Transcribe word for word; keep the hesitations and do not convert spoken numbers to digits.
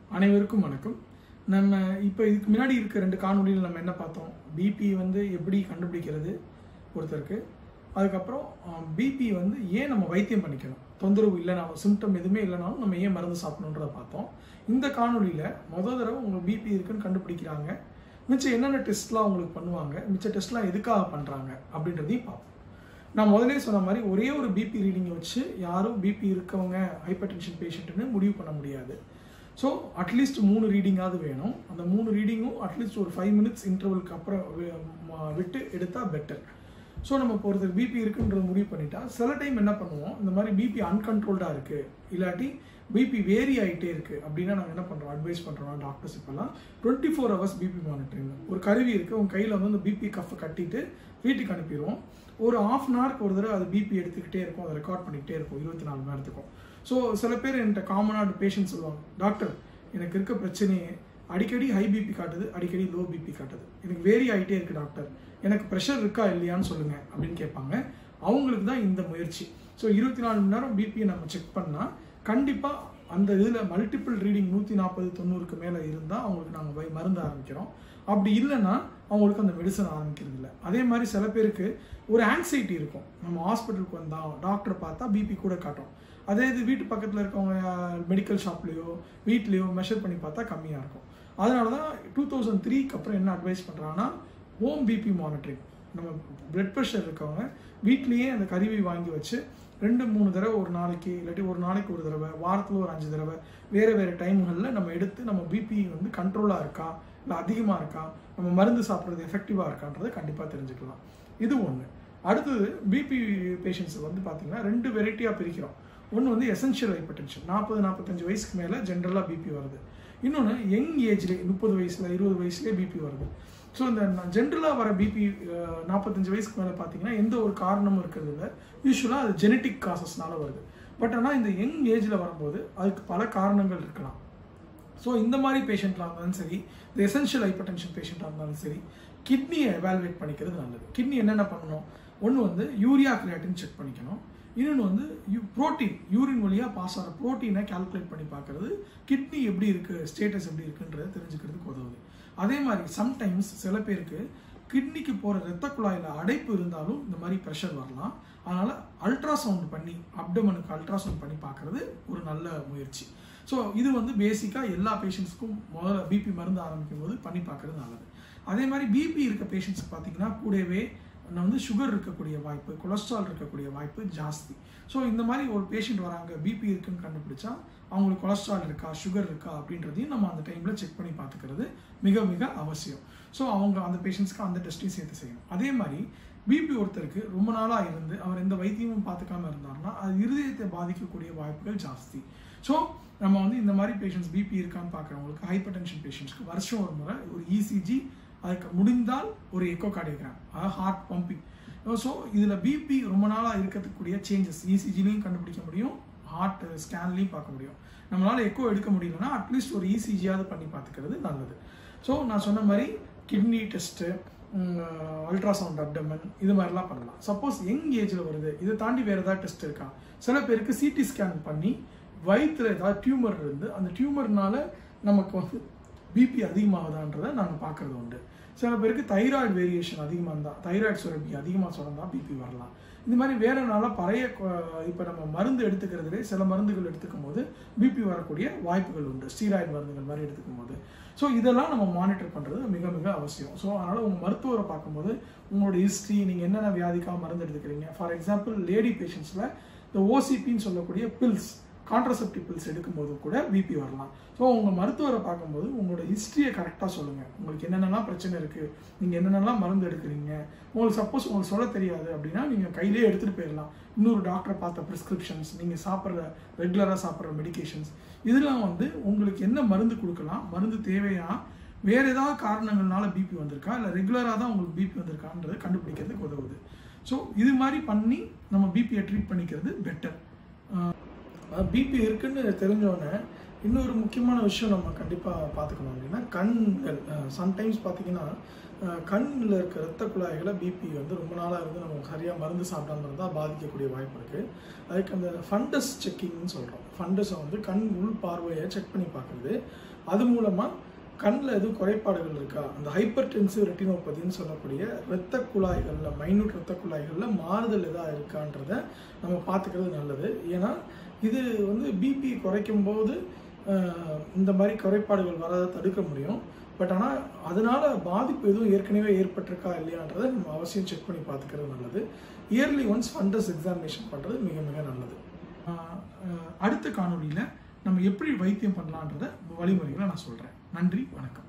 அனைவருக்கும் வணக்கம். நம்ம இப்போ இதுக்கு முன்னாடி இருக்க ரெண்டு காணொலியில் நம்ம என்ன பார்த்தோம், பிபி வந்து எப்படி கண்டுபிடிக்கிறது ஒருத்தருக்கு, அதுக்கப்புறம் பிபி வந்து ஏன் நம்ம வைத்தியம் பண்ணிக்கணும், தொந்தரவு இல்லைனாலும் சிம்டம் எதுவுமே இல்லைனாலும் நம்ம ஏன் மருந்து சாப்பிடணுன்றதை பார்த்தோம். இந்த காணொலியில் முதல் தடவை உங்களுக்கு பிபி இருக்குன்னு கண்டுபிடிக்கிறாங்க, மிச்சம் என்னென்ன டெஸ்ட்லாம் உங்களுக்கு பண்ணுவாங்க, மிச்ச டெஸ்ட்லாம் எதுக்காக பண்ணுறாங்க அப்படின்றதையும் பார்ப்போம். நான் முதலே சொன்ன மாதிரி ஒரே ஒரு பிபி ரீடிங்கை வச்சு யாரும் பிபி இருக்கவங்க ஹைப்பர் டென்ஷன் பேஷண்ட்டுன்னு முடிவு பண்ண முடியாது. ஸோ அட்லீஸ்ட் மூணு ரீடிங்காவது வேணும். அந்த மூணு ரீடிங்கும் அட்லீஸ்ட் ஒரு ஃபைவ் மினிட்ஸ் இன்டர்வலுக்கு அப்புறம் விட்டு எடுத்தால் பெட்டர். ஸோ நம்ம இப்போ ஒருத்தர் பிபி இருக்குன்றது முடிவு பண்ணிட்டா சில டைம் என்ன பண்ணுவோம், இந்த மாதிரி பிபி அன்கண்ட்ரோல்டாக இருக்குது இல்லாட்டி பிபி வேரி ஆகிட்டே இருக்குது அப்படின்னா நாங்கள் என்ன பண்ணுறோம், அட்வைஸ் பண்ணுறோம் டாக்டர்ஸ் இப்போல்லாம் twenty four hours BP monitoring. ஒரு கருவி இருக்குது, உங்கள் கையில் வந்து அந்த பிபி கஃப்பை கட்டிட்டு வீட்டுக்கு அனுப்பிடுவோம். ஒரு ஆஃப் அன் ஹவருக்கு ஒரு தடவை அது பிபி எடுத்துக்கிட்டே இருக்கும், அதை ரெக்கார்ட் பண்ணிக்கிட்டே இருக்கும் இருபத்தி நாலு மணி நேரத்துக்கும். ஸோ சில பேர் என்கிட்ட காமனாக பேஷண்ட் சொல்லுவாங்க, டாக்டர் எனக்கு இருக்க பிரச்சனையே அடிக்கடி ஹை பிபி காட்டுது, அடிக்கடி லோ பிபி காட்டுது, எனக்கு வேரி ஆகிட்டே இருக்குது டாக்டர், எனக்கு ப்ரெஷர் இருக்கா இல்லையான்னு சொல்லுங்கள் அப்படின்னு கேட்பாங்க. அவங்களுக்கு தான் இந்த முயற்சி. ஸோ இருபத்தி நாலு மணி நேரம் பிபியை நம்ம செக் பண்ணால் கண்டிப்பாக அந்த இதில் மல்டிபிள் ரீடிங் நூற்றி நாற்பது தொண்ணூறுக்கு மேலே இருந்தால் அவங்களுக்கு நாங்கள் போய் மருந்து ஆரம்பிக்கிறோம். அப்படி இல்லைன்னா அவங்களுக்கு அந்த மெடிசன் ஆரம்பிக்கிறது இல்லை. அதே மாதிரி சில பேருக்கு ஒரு ஆங்ஸைட்டி இருக்கும், நம்ம ஹாஸ்பிட்டலுக்கு வந்தால் டாக்டர் பார்த்தா பிபி கூட காட்டும், அதே இது வீட்டு பக்கத்தில் இருக்கவங்க மெடிக்கல் ஷாப்லேயோ வீட்லேயோ மெஷர் பண்ணி பார்த்தா கம்மியாக இருக்கும். அதனால தான் டூ தௌசண்ட் த்ரீக்கு அப்புறம் என்ன அட்வைஸ் பண்ணுறாங்கன்னா ஹோம் பிபி மானிட்டரிங். நம்ம பிளட் ப்ரெஷர் இருக்கவங்க வீட்லேயே அந்த கருவி வாங்கி வச்சு ரெண்டு மூணு தடவை ஒரு நாளைக்கு இல்லாட்டி ஒரு நாளைக்கு ஒரு தடவை வாரத்தில் ஒரு அஞ்சு தடவை வேறு வேறு டைம்களில் நம்ம எடுத்து நம்ம பிபி வந்து கண்ட்ரோலாக இருக்கா இல்லை அதிகமாக இருக்கா, நம்ம மருந்து சாப்பிட்றது எஃபெக்டிவாக இருக்கான்றதை கண்டிப்பாக தெரிஞ்சுக்கலாம். இது ஒன்று. அடுத்தது பிபி பேஷண்ட்ஸை வந்து பார்த்திங்கன்னா ரெண்டு வெரைட்டியாக பிரிக்கிறோம். ஒன்று வந்து எசென்ஷியல் ஹைப்பர் டென்ஷன், நாற்பது நாற்பத்தஞ்சு வயசுக்கு மேலே ஜென்ரலாக பிபி வருது. இன்னொன்று யங் ஏஜ்லேயே முப்பது வயசில் இருபது வயசுலேயே பிபி வருது. ஸோ இந்த ஜென்ரலாக வர பிபி நாற்பத்தஞ்சு வயசுக்கு மேலே பார்த்தீங்கன்னா எந்த ஒரு காரணமும் இருக்கிறது இல்லை, யூஸ்வலாக அது ஜெனட்டிக் காசஸ்னால வருது. பட் ஆனால் இந்த யங் ஏஜில் வரும்போது அதுக்கு பல காரணங்கள் இருக்கலாம். ஸோ இந்த மாதிரி பேஷண்ட்லாம் இருந்தாலும் சரி, இந்த எசென்ஷியல் ஹைப்பர் டென்ஷன் பேஷண்ட்டாக இருந்தாலும் சரி, கிட்னியை எவாலுவேட் பண்ணிக்கிறது நல்லது. கிட்னி என்னென்ன பண்ணணும், ஒன்று வந்து யூரியா கிரியாட்டின் செக் பண்ணிக்கணும், இன்னொன்று வந்து யூ ப்ரோட்டீன் யூரின் வழியாக பாஸ் ஆகிற ப்ரோட்டீனை கால்குலேட் பண்ணி பார்க்குறது கிட்னி எப்படி இருக்குது, ஸ்டேட்டஸ் எப்படி இருக்குன்றதை தெரிஞ்சுக்கிறதுக்கு உதவுது. அதே மாதிரி சம்டைம்ஸ் சில பேருக்கு கிட்னிக்கு போகிற இரத்த குழாயில் அடைப்பு இருந்தாலும் இந்த மாதிரி ப்ரெஷர் வரலாம். அதனால் அல்ட்ராசவுண்ட் பண்ணி அப்டமனுக்கு அல்ட்ராசவுண்ட் பண்ணி பார்க்குறது ஒரு நல்ல முயற்சி. ஸோ இது வந்து பேசிக்காக எல்லா பேஷண்ட்ஸ்க்கும் முதல்ல பிபி மருந்து ஆரம்பிக்கும் போது பண்ணி பார்க்குறது நல்லது. அதே மாதிரி பிபி இருக்க பேஷண்ட்ஸ்க்கு பார்த்தீங்கன்னா கூடவே வந்து சுகர் இருக்கக்கூடிய வாய்ப்பு, கொலஸ்ட்ரால் இருக்கக்கூடிய வாய்ப்பு ஜாஸ்தி. ஸோ இந்த மாதிரி ஒரு பேஷண்ட் வராங்க பிபி இருக்குன்னு கண்டுபிடிச்சா அவங்களுக்கு கொலஸ்ட்ரால் இருக்கா சுகர் இருக்கா அப்படின்றதையும் நம்ம அந்த டைமில் செக் பண்ணி பார்த்துக்கிறது மிக மிக அவசியம். ஸோ அவங்க அந்த பேஷண்ட்ஸ்க்கு அந்த டெஸ்ட்டையும் சேர்த்து செய்யணும். அதே மாதிரி பிபி ஒருத்தருக்கு ரொம்ப நாளாக இருந்து அவர் எந்த வைத்தியமும் பார்த்துக்காம இருந்தாருன்னா அது இருதயத்தை பாதிக்கக்கூடிய வாய்ப்புகள் ஜாஸ்தி. ஸோ நம்ம வந்து இந்த மாதிரி பேஷண்ட்ஸ் பிபி இருக்கான்னு பார்க்குறவங்களுக்கு ஹைப்பர் டென்ஷன் பேஷண்ட்ஸ்க்கு வருஷம் ஒரு முறை ஒரு இசிஜி, அதுக்கு முடிந்தால் ஒரு எக்கோ கார்டியோகிராம், அதாவது ஹார்ட் பம்பிங். ஸோ இதில் பிபி ரொம்ப நாளாக இருக்கக்கூடிய சேஞ்சஸ் இசிஜிலையும் கண்டுபிடிக்க முடியும், ஹார்ட் ஸ்கேன்லையும் பார்க்க முடியும். நம்மளால் எக்கோ எடுக்க முடியலன்னா அட்லீஸ்ட் ஒரு இசிஜியாவது பண்ணி பார்த்துக்கிறது நல்லது. ஸோ நான் சொன்ன மாதிரி கிட்னி டெஸ்ட்டு, அல்ட்ராசவுண்ட் அப்டமன் இது மாதிரிலாம் பண்ணலாம். சப்போஸ் யங் ஏஜில் வருது, இதை தாண்டி வேறு ஏதாவது டெஸ்ட் இருக்கா, சில பேருக்கு சிடி ஸ்கேன் பண்ணி வயிற்றில் ஏதாவது டியூமர் இருந்து அந்த டியூமர்னால நமக்கு வந்து பிபி அதிகமாகுதான்றதை நாங்கள் பார்க்குறது உண்டு. சில பேருக்கு தைராய்டு வேரியேஷன் அதிகமாக இருந்தால், தைராய்டு சுரப்பி அதிகமாக சுரந்தால் பிபி வரலாம். இந்த மாதிரி வேறு நாளாக பழைய இப்போ நம்ம மருந்து எடுத்துக்கிறதுலே சில மருந்துகள் எடுத்துக்கும் போது பிபி வரக்கூடிய வாய்ப்புகள் உண்டு, ஸ்டீராய்டு மருந்துகள் மாதிரி எடுத்துக்கும் போது. ஸோ இதெல்லாம் நம்ம மானிட்டர் பண்ணுறது மிக மிக அவசியம். ஸோ அதனால் உங்கள் மருத்துவரை பார்க்கும்போது உங்களோட ஹிஸ்ட்ரி, நீங்கள் என்னென்ன வியாதிக்காக மருந்து எடுத்துக்கிறீங்க, ஃபார் எக்ஸாம்பிள் லேடி பேஷண்ட்ஸில் இந்த ஓசிபின்னு சொல்லக்கூடிய பில்ஸ், கான்ட்ரசெப்டிவ் பில்ஸ் எடுக்கும்போது கூட பிபி வரலாம். ஸோ உங்கள் மருத்துவரை பார்க்கும்போது உங்களோட ஹிஸ்ட்ரியை கரெக்டாக சொல்லுங்கள், உங்களுக்கு என்னென்னலாம் பிரச்சனை இருக்குது, நீங்கள் என்னென்னலாம் மருந்து எடுக்கிறீங்க. உங்களுக்கு சப்போஸ் உங்களுக்கு சொல்ல தெரியாது அப்படின்னா நீங்கள் கையிலே எடுத்துகிட்டு போயிடலாம். இன்னொரு டாக்டரை பார்த்த ப்ரிஸ்கிரிப்ஷன்ஸ், நீங்கள் சாப்பிட்ற ரெகுலராக சாப்பிட்ற மெடிகேஷன்ஸ், இதெல்லாம் வந்து உங்களுக்கு என்ன மருந்து கொடுக்கலாம், மருந்து தேவையா, வேறு ஏதாவது காரணங்கள்னால பிபி வந்திருக்கா இல்லை ரெகுலராக தான் உங்களுக்கு பிபி வந்திருக்கான்றதை கண்டுபிடிக்கிறதுக்கு உதவுது. ஸோ இது மாதிரி பண்ணி நம்ம பிபியை ட்ரீட் பண்ணிக்கிறது பெட்டர். பிபி இருக்குன்னு தெரிஞ்சோடனே இன்னொரு முக்கியமான விஷயம் நம்ம கண்டிப்பாக பார்த்துக்கணும் அப்படின்னா கண்கள். சம்டைம்ஸ் பார்த்தீங்கன்னா கண்ணில் இருக்க இரத்த குழாய்களை பிபி வந்து ரொம்ப நாளாக இருந்து நம்ம சரியாக மருந்து சாப்பிடாம இருந்தால் பாதிக்கக்கூடிய வாய்ப்பு இருக்குது. அதுக்கு அந்த ஃபண்டஸ் செக்கிங்னு சொல்கிறோம். ஃபண்டஸை வந்து கண் உள் பார்வையை செக் பண்ணி பார்க்குறது. அது மூலமாக கண்ணில் எதுவும் குறைபாடுகள் இருக்கா, அந்த ஹைப்பர் டென்சிவ் ரெட்டினோபதின்னு சொல்லக்கூடிய இரத்த குழாய்களில் மைனூட் இரத்த குழாய்களில் மாறுதல் எதாவது இருக்கான்றதை நம்ம பார்த்துக்கிறது நல்லது. ஏன்னா இது வந்து பிபி குறைக்கும் போது இந்த மாதிரி குறைபாடுகள் வராத தடுக்க முடியும். பட் ஆனால் அதனால பாதிப்பு எதுவும் ஏற்கனவே ஏற்பட்டிருக்கா இல்லையான்றதை நம்ம அவசியம் செக் பண்ணி பார்த்துக்கிறது நல்லது. இயர்லி ஒன்ஸ் ஃபண்டஸ் எக்ஸாமினேஷன் பண்ணுறது மிக மிக நல்லது. அடுத்த காணொலியில் நம்ம எப்படி வைத்தியம் பண்ணலான்றத வழிமுறைகளை நான் சொல்கிறேன். நன்றி, வணக்கம்.